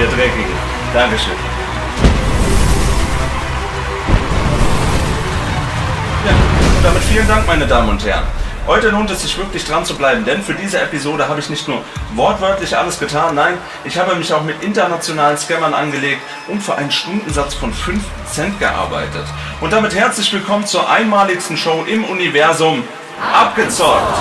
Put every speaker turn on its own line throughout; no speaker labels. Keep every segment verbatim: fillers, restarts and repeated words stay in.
ihr Dreckigen. Dankeschön. Ja, und damit vielen Dank, meine Damen und Herren. Heute lohnt es sich wirklich dran zu bleiben, denn für diese Episode habe ich nicht nur wortwörtlich alles getan, nein, ich habe mich auch mit internationalen Scammern angelegt und für einen Stundensatz von fünf Cent gearbeitet. Und damit herzlich willkommen zur einmaligsten Show im Universum Abgezockt!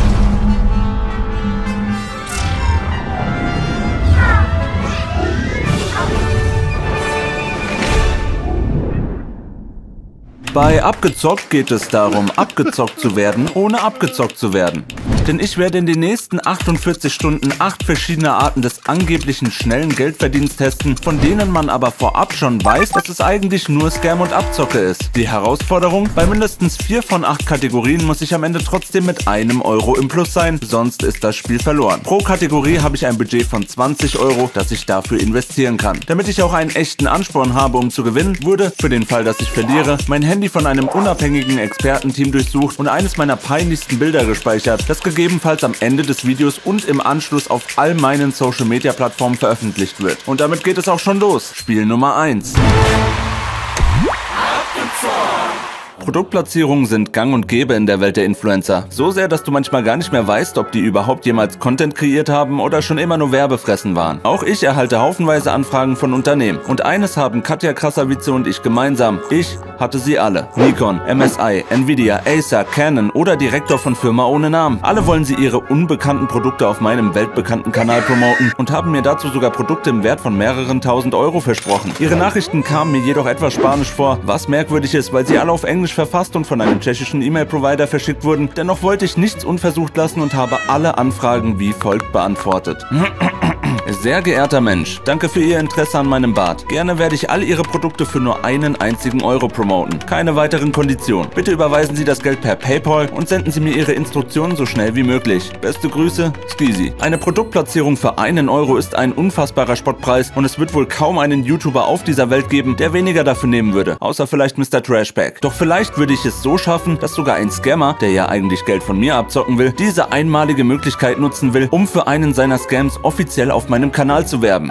Bei Abgezockt geht es darum, abgezockt zu werden, ohne abgezockt zu werden. Denn ich werde in den nächsten achtundvierzig Stunden acht verschiedene Arten des angeblichen schnellen Geldverdienens testen, von denen man aber vorab schon weiß, dass es eigentlich nur Scam und Abzocke ist. Die Herausforderung? Bei mindestens vier von acht Kategorien muss ich am Ende trotzdem mit einem Euro im Plus sein, sonst ist das Spiel verloren. Pro Kategorie habe ich ein Budget von zwanzig Euro, das ich dafür investieren kann. Damit ich auch einen echten Ansporn habe, um zu gewinnen, wurde, für den Fall, dass ich verliere, mein Handy von einem unabhängigen Expertenteam durchsucht und eines meiner peinlichsten Bilder gespeichert, das gegebenenfalls am Ende des Videos und im Anschluss auf all meinen Social Media Plattformen veröffentlicht wird. Und damit geht es auch schon los. Spiel Nummer eins. Produktplatzierungen sind gang und gäbe in der Welt der Influencer. So sehr, dass du manchmal gar nicht mehr weißt, ob die überhaupt jemals Content kreiert haben oder schon immer nur Werbefressen waren. Auch ich erhalte haufenweise Anfragen von Unternehmen. Und eines haben Katja Krasavice und ich gemeinsam. Ich hatte sie alle. Nikon, M S I, Nvidia, Acer, Canon oder Direktor von Firma ohne Namen. Alle wollen sie ihre unbekannten Produkte auf meinem weltbekannten Kanal promoten und haben mir dazu sogar Produkte im Wert von mehreren tausend Euro versprochen. Ihre Nachrichten kamen mir jedoch etwas spanisch vor, was merkwürdig ist, weil sie alle auf Englisch verfasst und von einem tschechischen E-Mail-Provider verschickt wurden. Dennoch wollte ich nichts unversucht lassen und habe alle Anfragen wie folgt beantwortet. Sehr geehrter Mensch, danke für Ihr Interesse an meinem Bart. Gerne werde ich all Ihre Produkte für nur einen einzigen Euro promoten. Keine weiteren Konditionen. Bitte überweisen Sie das Geld per PayPal und senden Sie mir Ihre Instruktionen so schnell wie möglich. Beste Grüße, Skeezy. Eine Produktplatzierung für einen Euro ist ein unfassbarer Spottpreis und es wird wohl kaum einen YouTuber auf dieser Welt geben, der weniger dafür nehmen würde. Außer vielleicht Mister Trashback. Doch vielleicht würde ich es so schaffen, dass sogar ein Scammer, der ja eigentlich Geld von mir abzocken will, diese einmalige Möglichkeit nutzen will, um für einen seiner Scams offiziell auf meinem Kanal zu werben.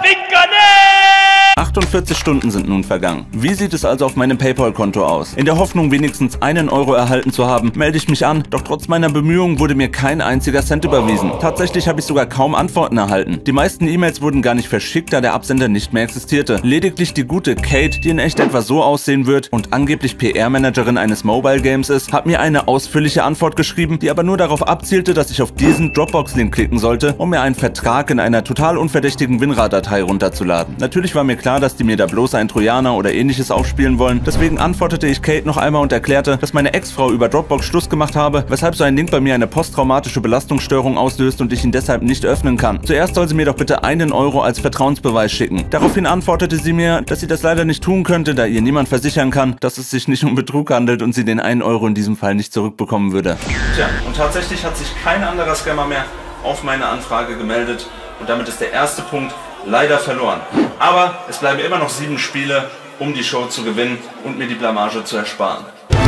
achtundvierzig Stunden sind nun vergangen. Wie sieht es also auf meinem PayPal-Konto aus? In der Hoffnung, wenigstens einen Euro erhalten zu haben, melde ich mich an, doch trotz meiner Bemühungen wurde mir kein einziger Cent überwiesen. Tatsächlich habe ich sogar kaum Antworten erhalten. Die meisten E-Mails wurden gar nicht verschickt, da der Absender nicht mehr existierte. Lediglich die gute Kate, die in echt etwa so aussehen wird und angeblich P R-Managerin eines Mobile Games ist, hat mir eine ausführliche Antwort geschrieben, die aber nur darauf abzielte, dass ich auf diesen Dropbox-Link klicken sollte, um mir einen Vertrag in einer total unverdächtigen WinRAR-Datei runterzuladen. Natürlich war mir klar, dass die mir da bloß einen Trojaner oder ähnliches aufspielen wollen. Deswegen antwortete ich Kate noch einmal und erklärte, dass meine Ex-Frau über Dropbox Schluss gemacht habe, weshalb so ein Link bei mir eine posttraumatische Belastungsstörung auslöst und ich ihn deshalb nicht öffnen kann. Zuerst soll sie mir doch bitte einen Euro als Vertrauensbeweis schicken. Daraufhin antwortete sie mir, dass sie das leider nicht tun könnte, da ihr niemand versichern kann, dass es sich nicht um Betrug handelt und sie den einen Euro in diesem Fall nicht zurückbekommen würde. Tja, und tatsächlich hat sich kein anderer Scammer mehr auf meine Anfrage gemeldet und damit ist der erste Punkt leider verloren. Aber es bleiben immer noch sieben Spiele, um die Show zu gewinnen und mir die Blamage zu ersparen.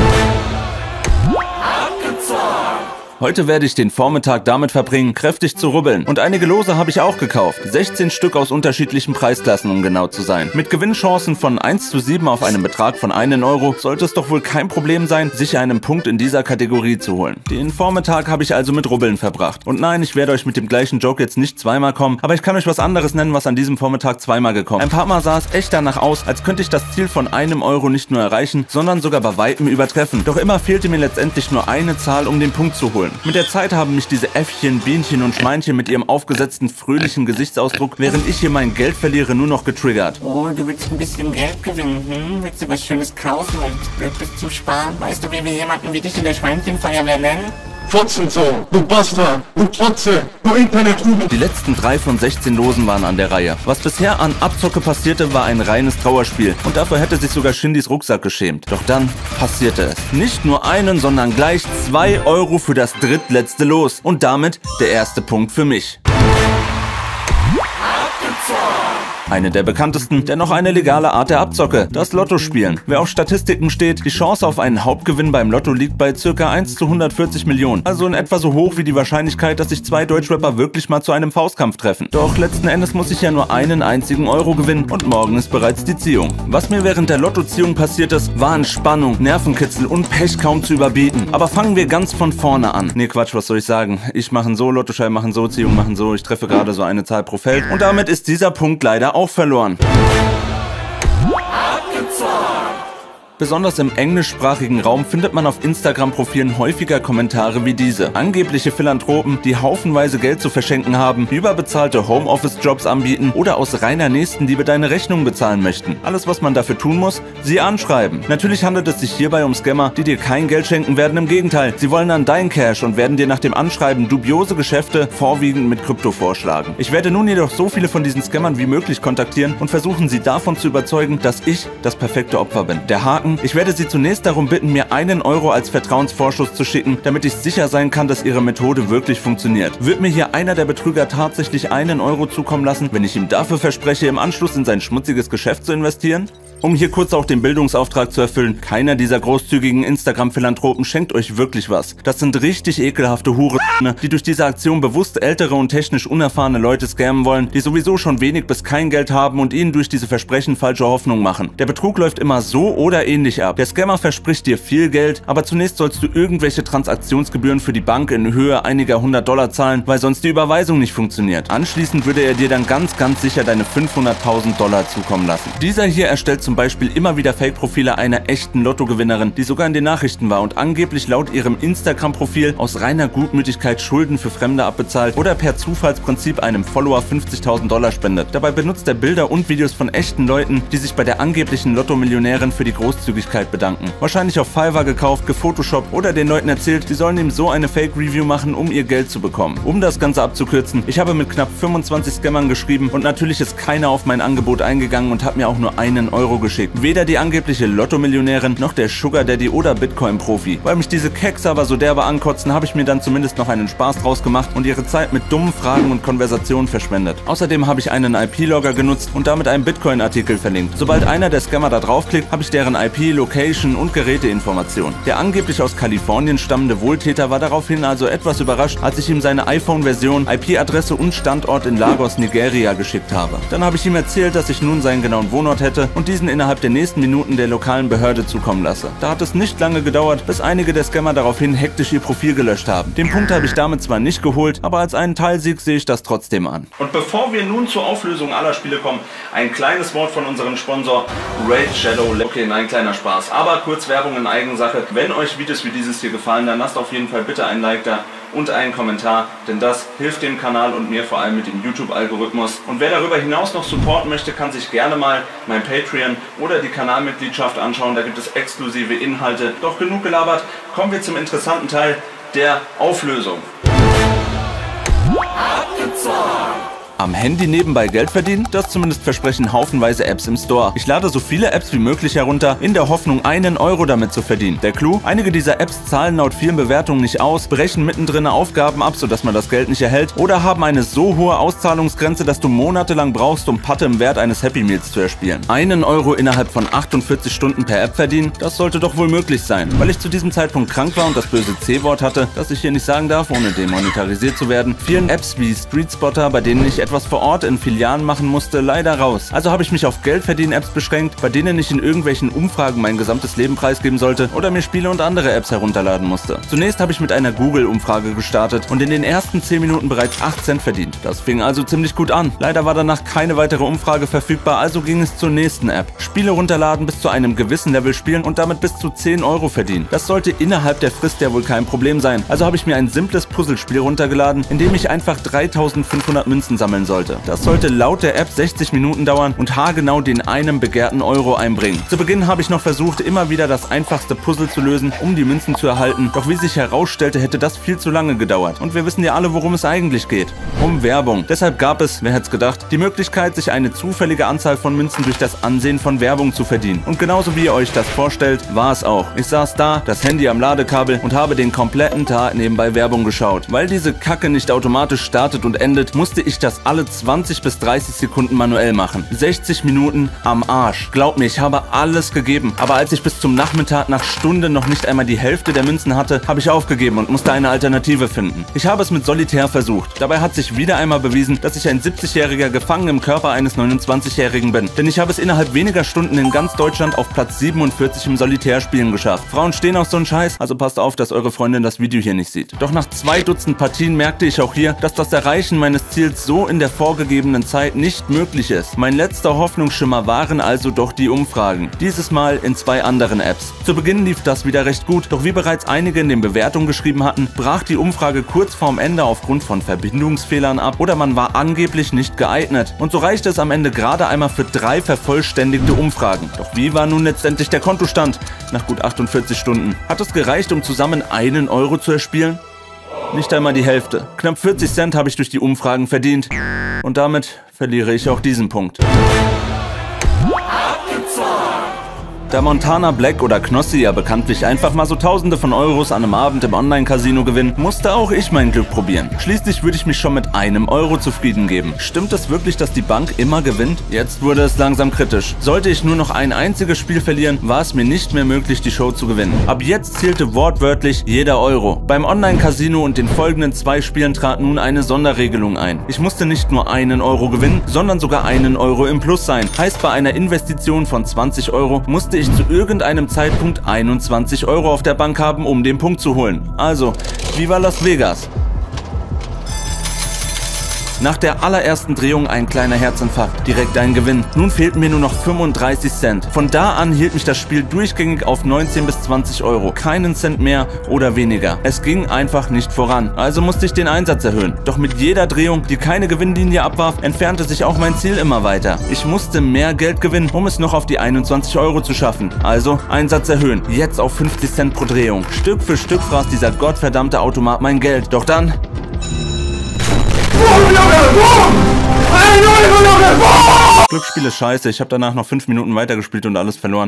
Heute werde ich den Vormittag damit verbringen, kräftig zu rubbeln. Und einige Lose habe ich auch gekauft. sechzehn Stück aus unterschiedlichen Preisklassen, um genau zu sein. Mit Gewinnchancen von eins zu sieben auf einen Betrag von einem Euro sollte es doch wohl kein Problem sein, sich einen Punkt in dieser Kategorie zu holen. Den Vormittag habe ich also mit Rubbeln verbracht. Und nein, ich werde euch mit dem gleichen Joke jetzt nicht zweimal kommen, aber ich kann euch was anderes nennen, was an diesem Vormittag zweimal gekommen ist. Ein paar Mal sah es echt danach aus, als könnte ich das Ziel von einem Euro nicht nur erreichen, sondern sogar bei Weitem übertreffen. Doch immer fehlte mir letztendlich nur eine Zahl, um den Punkt zu holen. Mit der Zeit haben mich diese Äffchen, Bienchen und Schweinchen mit ihrem aufgesetzten, fröhlichen Gesichtsausdruck, während ich hier mein Geld verliere, nur noch getriggert.
Oh, du willst ein bisschen Geld gewinnen, hm? Willst du was Schönes kaufen und Geld bis zum Sparen? Weißt du, wie wir jemanden wie dich in der Schweinchenfeuerwehr nennen?
Fotzensohn, du Bastard, du Trotze, du Internet-Huben.
Die letzten drei von sechzehn Losen waren an der Reihe. Was bisher an Abzocke passierte, war ein reines Trauerspiel. Und dafür hätte sich sogar Shindys Rucksack geschämt. Doch dann passierte es. Nicht nur einen, sondern gleich zwei Euro für das drittletzte Los. Und damit der erste Punkt für mich. Eine der bekanntesten, dennoch eine legale Art der Abzocke, das Lottospielen. Wer auf Statistiken steht, die Chance auf einen Hauptgewinn beim Lotto liegt bei ca. eins zu hundertvierzig Millionen, also in etwa so hoch wie die Wahrscheinlichkeit, dass sich zwei Deutschrapper wirklich mal zu einem Faustkampf treffen. Doch letzten Endes muss ich ja nur einen einzigen Euro gewinnen und morgen ist bereits die Ziehung. Was mir während der Lottoziehung passiert ist, waren Spannung, Nervenkitzel und Pech kaum zu überbieten. Aber fangen wir ganz von vorne an. Nee, Quatsch, was soll ich sagen? Ich mache so, Lottoschein machen so, Ziehung machen so, ich treffe gerade so eine Zahl pro Feld und damit ist dieser Punkt leider auch verloren. Besonders im englischsprachigen Raum findet man auf Instagram-Profilen häufiger Kommentare wie diese. Angebliche Philanthropen, die haufenweise Geld zu verschenken haben, überbezahlte Homeoffice-Jobs anbieten oder aus reiner Nächstenliebe deine Rechnung bezahlen möchten. Alles, was man dafür tun muss, sie anschreiben. Natürlich handelt es sich hierbei um Scammer, die dir kein Geld schenken werden, im Gegenteil. Sie wollen dann dein Cash und werden dir nach dem Anschreiben dubiose Geschäfte vorwiegend mit Krypto vorschlagen. Ich werde nun jedoch so viele von diesen Scammern wie möglich kontaktieren und versuchen sie davon zu überzeugen, dass ich das perfekte Opfer bin. Der Haken: Ich werde Sie zunächst darum bitten, mir einen Euro als Vertrauensvorschuss zu schicken, damit ich sicher sein kann, dass Ihre Methode wirklich funktioniert. Wird mir hier einer der Betrüger tatsächlich einen Euro zukommen lassen, wenn ich ihm dafür verspreche, im Anschluss in sein schmutziges Geschäft zu investieren? Um hier kurz auch den Bildungsauftrag zu erfüllen: Keiner dieser großzügigen Instagram-Philanthropen schenkt euch wirklich was. Das sind richtig ekelhafte Hure, die durch diese Aktion bewusst ältere und technisch unerfahrene Leute scammen wollen, die sowieso schon wenig bis kein Geld haben und ihnen durch diese Versprechen falsche Hoffnung machen. Der Betrug läuft immer so oder ähnlich ab. Der Scammer verspricht dir viel Geld, aber zunächst sollst du irgendwelche Transaktionsgebühren für die Bank in Höhe einiger hundert Dollar zahlen, weil sonst die Überweisung nicht funktioniert. Anschließend würde er dir dann ganz, ganz sicher deine fünfhunderttausend Dollar zukommen lassen. Dieser hier erstellt zum Beispiel immer wieder Fake-Profile einer echten Lottogewinnerin, die sogar in den Nachrichten war und angeblich laut ihrem Instagram-Profil aus reiner Gutmütigkeit Schulden für Fremde abbezahlt oder per Zufallsprinzip einem Follower fünfzigtausend Dollar spendet. Dabei benutzt er Bilder und Videos von echten Leuten, die sich bei der angeblichen Lotto-Millionärin für die Großzügigkeit bedanken. Wahrscheinlich auf Fiverr gekauft, gefotoshoppt oder den Leuten erzählt, sie sollen ihm so eine Fake-Review machen, um ihr Geld zu bekommen. Um das Ganze abzukürzen: Ich habe mit knapp fünfundzwanzig Scammern geschrieben und natürlich ist keiner auf mein Angebot eingegangen und hat mir auch nur einen Euro geschickt. Weder die angebliche Lotto-Millionärin noch der Sugar Daddy oder Bitcoin-Profi. Weil mich diese Keks aber so derbe ankotzen, habe ich mir dann zumindest noch einen Spaß draus gemacht und ihre Zeit mit dummen Fragen und Konversationen verschwendet. Außerdem habe ich einen I P-Logger genutzt und damit einen Bitcoin-Artikel verlinkt. Sobald einer der Scammer da draufklickt, habe ich deren I P, Location und Geräteinformationen. Der angeblich aus Kalifornien stammende Wohltäter war daraufhin also etwas überrascht, als ich ihm seine iPhone-Version, I P-Adresse und Standort in Lagos, Nigeria geschickt habe. Dann habe ich ihm erzählt, dass ich nun seinen genauen Wohnort hätte und diesen innerhalb der nächsten Minuten der lokalen Behörde zukommen lasse. Da hat es nicht lange gedauert, bis einige der Scammer daraufhin hektisch ihr Profil gelöscht haben. Den Punkt habe ich damit zwar nicht geholt, aber als einen Teilsieg sehe ich das trotzdem an. Und bevor wir nun zur Auflösung aller Spiele kommen, ein kleines Wort von unserem Sponsor Raid Shadow. Okay, nein, kleiner Spaß, aber kurz Werbung in Eigensache. Wenn euch Videos wie dieses hier gefallen, dann lasst auf jeden Fall bitte ein Like da und einen Kommentar, denn das hilft dem Kanal und mir vor allem mit dem YouTube-Algorithmus. Und wer darüber hinaus noch supporten möchte, kann sich gerne mal mein Patreon oder die Kanalmitgliedschaft anschauen. Da gibt es exklusive Inhalte. Doch genug gelabert, kommen wir zum interessanten Teil der Auflösung. Am Handy nebenbei Geld verdienen? Das zumindest versprechen haufenweise Apps im Store. Ich lade so viele Apps wie möglich herunter, in der Hoffnung, einen Euro damit zu verdienen. Der Clou: Einige dieser Apps zahlen laut vielen Bewertungen nicht aus, brechen mittendrin Aufgaben ab, sodass man das Geld nicht erhält, oder haben eine so hohe Auszahlungsgrenze, dass du monatelang brauchst, um Patte im Wert eines Happy Meals zu erspielen. Einen Euro innerhalb von achtundvierzig Stunden per App verdienen? Das sollte doch wohl möglich sein. Weil ich zu diesem Zeitpunkt krank war und das böse C-Wort hatte, das ich hier nicht sagen darf, ohne demonetarisiert zu werden, fielen Apps wie Street Spotter, bei denen ich etwas vor Ort in Filialen machen musste, leider raus. Also habe ich mich auf Geldverdienen-Apps beschränkt, bei denen ich in irgendwelchen Umfragen mein gesamtes Leben preisgeben sollte oder mir Spiele und andere Apps herunterladen musste. Zunächst habe ich mit einer Google-Umfrage gestartet und in den ersten zehn Minuten bereits acht Cent verdient. Das fing also ziemlich gut an. Leider war danach keine weitere Umfrage verfügbar, also ging es zur nächsten App. Spiele runterladen, bis zu einem gewissen Level spielen und damit bis zu zehn Euro verdienen. Das sollte innerhalb der Frist ja wohl kein Problem sein. Also habe ich mir ein simples Puzzlespiel runtergeladen, in dem ich einfach dreitausendfünfhundert Münzen sammeln sollte. Das sollte laut der App sechzig Minuten dauern und haargenau den einem begehrten Euro einbringen. Zu Beginn habe ich noch versucht, immer wieder das einfachste Puzzle zu lösen, um die Münzen zu erhalten, doch wie sich herausstellte, hätte das viel zu lange gedauert. Und wir wissen ja alle, worum es eigentlich geht. Um Werbung. Deshalb gab es, wer hätte es gedacht, die Möglichkeit, sich eine zufällige Anzahl von Münzen durch das Ansehen von Werbung zu verdienen. Und genauso wie ihr euch das vorstellt, war es auch. Ich saß da, das Handy am Ladekabel und habe den kompletten Tag nebenbei Werbung geschaut. Weil diese Kacke nicht automatisch startet und endet, musste ich das alle zwanzig bis dreißig Sekunden manuell machen. sechzig Minuten am Arsch. Glaub mir, ich habe alles gegeben. Aber als ich bis zum Nachmittag nach Stunden noch nicht einmal die Hälfte der Münzen hatte, habe ich aufgegeben und musste eine Alternative finden. Ich habe es mit Solitär versucht. Dabei hat sich wieder einmal bewiesen, dass ich ein siebzigjähriger gefangen im Körper eines neunundzwanzigjährigen bin. Denn ich habe es innerhalb weniger Stunden in ganz Deutschland auf Platz siebenundvierzig im Solitärspielen geschafft. Frauen stehen auf so einen Scheiß, also passt auf, dass eure Freundin das Video hier nicht sieht. Doch nach zwei Dutzend Partien merkte ich auch hier, dass das Erreichen meines Ziels so in der vorgegebenen Zeit nicht möglich ist. Mein letzter Hoffnungsschimmer waren also doch die Umfragen. Dieses Mal in zwei anderen Apps. Zu Beginn lief das wieder recht gut, doch wie bereits einige in den Bewertungen geschrieben hatten, brach die Umfrage kurz vorm Ende aufgrund von Verbindungsfehlern ab oder man war angeblich nicht geeignet. Und so reichte es am Ende gerade einmal für drei vervollständigte Umfragen. Doch wie war nun letztendlich der Kontostand? Nach gut achtundvierzig Stunden. Hat es gereicht, um zusammen einen Euro zu erspielen? Nicht einmal die Hälfte. Knapp vierzig Cent habe ich durch die Umfragen verdient. Und damit verliere ich auch diesen Punkt. Da Montana Black oder Knossi ja bekanntlich einfach mal so Tausende von Euros an einem Abend im Online-Casino gewinnen, musste auch ich mein Glück probieren. Schließlich würde ich mich schon mit einem Euro zufrieden geben. Stimmt es wirklich, dass die Bank immer gewinnt? Jetzt wurde es langsam kritisch. Sollte ich nur noch ein einziges Spiel verlieren, war es mir nicht mehr möglich, die Show zu gewinnen. Ab jetzt zählte wortwörtlich jeder Euro. Beim Online-Casino und den folgenden zwei Spielen trat nun eine Sonderregelung ein. Ich musste nicht nur einen Euro gewinnen, sondern sogar einen Euro im Plus sein. Heißt, bei einer Investition von zwanzig Euro musste ich zu irgendeinem Zeitpunkt einundzwanzig Euro auf der Bank haben, um den Punkt zu holen. Also, Viva Las Vegas! Nach der allerersten Drehung ein kleiner Herzinfarkt, direkt ein Gewinn. Nun fehlten mir nur noch fünfunddreißig Cent. Von da an hielt mich das Spiel durchgängig auf neunzehn bis zwanzig Euro. Keinen Cent mehr oder weniger. Es ging einfach nicht voran. Also musste ich den Einsatz erhöhen. Doch mit jeder Drehung, die keine Gewinnlinie abwarf, entfernte sich auch mein Ziel immer weiter. Ich musste mehr Geld gewinnen, um es noch auf die einundzwanzig Euro zu schaffen. Also Einsatz erhöhen. Jetzt auf fünfzig Cent pro Drehung. Stück für Stück fraß dieser gottverdammte Automat mein Geld. Doch dann... Glücksspiel ist scheiße, ich habe danach noch fünf Minuten weitergespielt und alles verloren.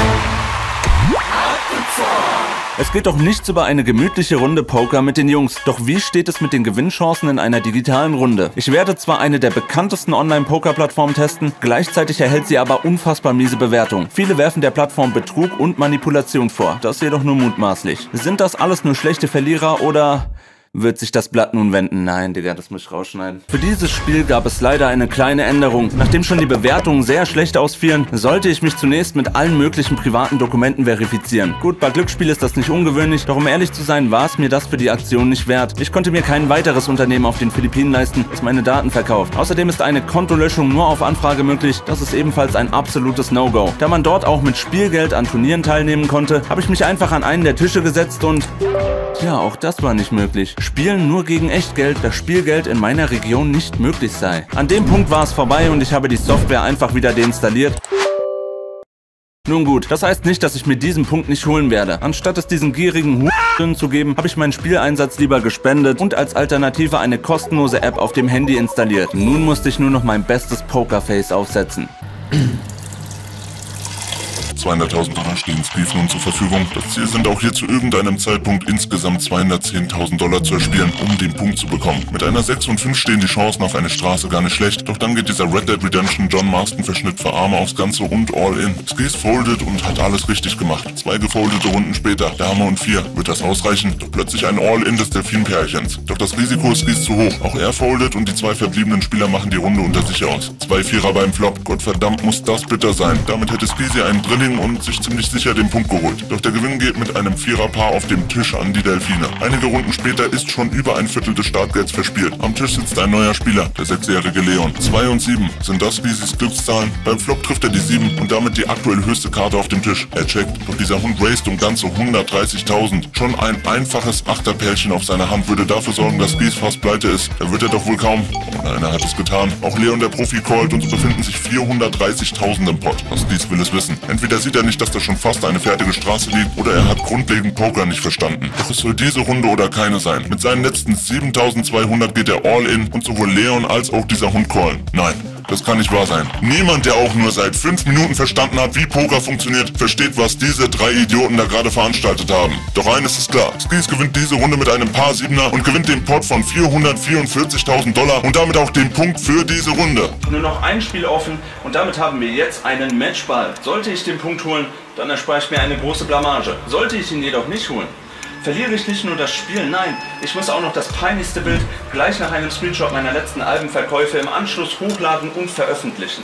Es geht doch nichts über eine gemütliche Runde Poker mit den Jungs. Doch wie steht es mit den Gewinnchancen in einer digitalen Runde? Ich werde zwar eine der bekanntesten Online-Poker-Plattformen testen, gleichzeitig erhält sie aber unfassbar miese Bewertungen. Viele werfen der Plattform Betrug und Manipulation vor, das jedoch nur mutmaßlich. Sind das alles nur schlechte Verlierer oder... Wird sich das Blatt nun wenden? Nein, Digga, das muss ich rausschneiden. Für dieses Spiel gab es leider eine kleine Änderung. Nachdem schon die Bewertungen sehr schlecht ausfielen, sollte ich mich zunächst mit allen möglichen privaten Dokumenten verifizieren. Gut, bei Glücksspiel ist das nicht ungewöhnlich, doch um ehrlich zu sein, war es mir das für die Aktion nicht wert. Ich konnte mir kein weiteres Unternehmen auf den Philippinen leisten, das meine Daten verkauft. Außerdem ist eine Kontolöschung nur auf Anfrage möglich. Das ist ebenfalls ein absolutes No-Go. Da man dort auch mit Spielgeld an Turnieren teilnehmen konnte, habe ich mich einfach an einen der Tische gesetzt und... Ja, auch das war nicht möglich. Spielen nur gegen Echtgeld, da Spielgeld in meiner Region nicht möglich sei. An dem Punkt war es vorbei und ich habe die Software einfach wieder deinstalliert. Nun gut, das heißt nicht, dass ich mir diesen Punkt nicht holen werde. Anstatt es diesen gierigen Huren zu geben, habe ich meinen Spieleinsatz lieber gespendet und als Alternative eine kostenlose App auf dem Handy installiert. Nun musste ich nur noch mein bestes Pokerface aufsetzen.
zweihunderttausend Dollar stehen Steve nun zur Verfügung. Das Ziel sind auch hier zu irgendeinem Zeitpunkt insgesamt zweihundertzehntausend Dollar zu erspielen, um den Punkt zu bekommen. Mit einer sechs und fünf stehen die Chancen auf eine Straße gar nicht schlecht, doch dann geht dieser Red Dead Redemption John Marston Verschnitt für Arme aufs Ganze und All-In. Skis foldet und hat alles richtig gemacht. Zwei gefoldete Runden später, Dame und vier. Wird das ausreichen? Doch plötzlich ein All-In des Delfinpärchens. Doch das Risiko ist Skis zu hoch. Auch er foldet und die zwei verbliebenen Spieler machen die Runde unter sich aus. Zwei Vierer beim Flop. Gottverdammt muss das bitter sein. Damit hätte Skisi einen Drilling und sich ziemlich sicher den Punkt geholt. Doch der Gewinn geht mit einem Viererpaar auf dem Tisch an die Delfine. Einige Runden später ist schon über ein Viertel des Startgelds verspielt. Am Tisch sitzt ein neuer Spieler, der sechsjährige Leon. zwei und sieben. Sind das Skisis Glückszahlen? Beim Flop trifft er die sieben und damit die aktuell höchste Karte auf dem Tisch. Er checkt, doch dieser Hund raced um ganze hundertdreißigtausend. Schon ein einfaches Achterpärchen auf seiner Hand würde dafür sorgen, dass Skis fast pleite ist. Da wird er doch wohl kaum. Oh nein, er hat es getan. Auch Leon der Profi callt und es befinden sich vierhundertdreißigtausend im Pot. Was Skis will es wissen. Entweder sieht er nicht, dass da schon fast eine fertige Straße liegt, oder er hat grundlegend Poker nicht verstanden. Doch es soll diese Runde oder keine sein. Mit seinen letzten siebentausendzweihundert geht er all in und sowohl Leon als auch dieser Hund callen. Nein, Das kann nicht wahr sein. Niemand, der auch nur seit fünf Minuten verstanden hat, wie Poker funktioniert, versteht, was diese drei Idioten da gerade veranstaltet haben. Doch eines ist klar, Skis gewinnt diese Runde mit einem Paar Siebener und gewinnt den Pot von vierhundertvierundvierzigtausend Dollar und damit auch den Punkt für diese Runde.
Nur noch ein Spiel offen und damit haben wir jetzt einen Matchball. Sollte ich den Punkt holen, dann erspare ich mir eine große Blamage. Sollte ich ihn jedoch nicht holen, verliere ich nicht nur das Spiel, nein, ich muss auch noch das peinlichste Bild gleich nach einem Screenshot meiner letzten Albenverkäufe im Anschluss hochladen und veröffentlichen.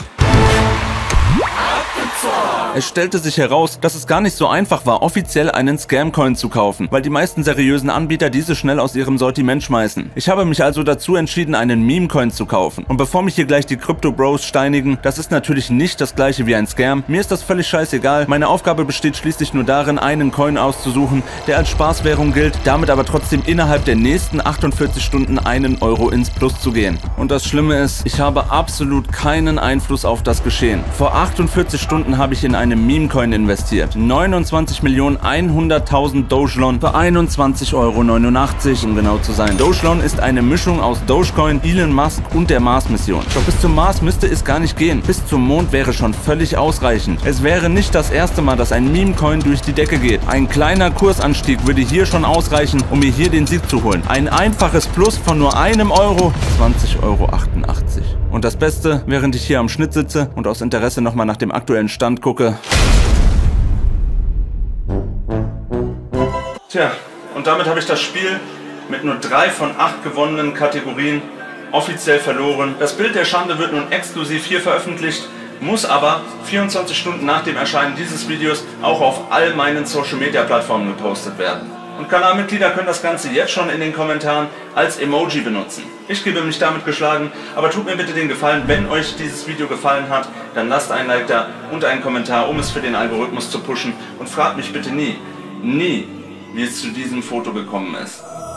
Es stellte sich heraus, dass es gar nicht so einfach war, offiziell einen Scam-Coin zu kaufen, weil die meisten seriösen Anbieter diese schnell aus ihrem Sortiment schmeißen. Ich habe mich also dazu entschieden, einen Meme-Coin zu kaufen. Und bevor mich hier gleich die Crypto-Bros steinigen, das ist natürlich nicht das gleiche wie ein Scam. Mir ist das völlig scheißegal. Meine Aufgabe besteht schließlich nur darin, einen Coin auszusuchen, der als Spaßwährung gilt, damit aber trotzdem innerhalb der nächsten achtundvierzig Stunden einen Euro ins Plus zu gehen. Und das Schlimme ist, ich habe absolut keinen Einfluss auf das Geschehen. Vor achtundvierzig Stunden habe ich in einen Meme-Coin investiert. neunundzwanzig Millionen hunderttausend Dogelon für einundzwanzig Euro neunundachtzig, um genau zu sein. Dogelon ist eine Mischung aus Dogecoin, Elon Musk und der Mars-Mission. Doch bis zum Mars müsste es gar nicht gehen. Bis zum Mond wäre schon völlig ausreichend. Es wäre nicht das erste Mal, dass ein Meme-Coin durch die Decke geht. Ein kleiner Kursanstieg würde hier schon ausreichen, um mir hier den Sieg zu holen. Ein einfaches Plus von nur einem Euro, zwanzig Euro achtundachtzig. Und das Beste, während ich hier am Schnitt sitze und aus Interesse nochmal nach dem aktuellen Stand gucke. Tja, und damit habe ich das Spiel mit nur drei von acht gewonnenen Kategorien offiziell verloren. Das Bild der Schande wird nun exklusiv hier veröffentlicht, muss aber vierundzwanzig Stunden nach dem Erscheinen dieses Videos auch auf all meinen Social Media Plattformen gepostet werden. Und Kanalmitglieder können das Ganze jetzt schon in den Kommentaren als Emoji benutzen. Ich gebe mich damit geschlagen, aber tut mir bitte den Gefallen, wenn euch dieses Video gefallen hat, dann lasst ein Like da und einen Kommentar, um es für den Algorithmus zu pushen und fragt mich bitte nie, nie, wie es zu diesem Foto gekommen ist.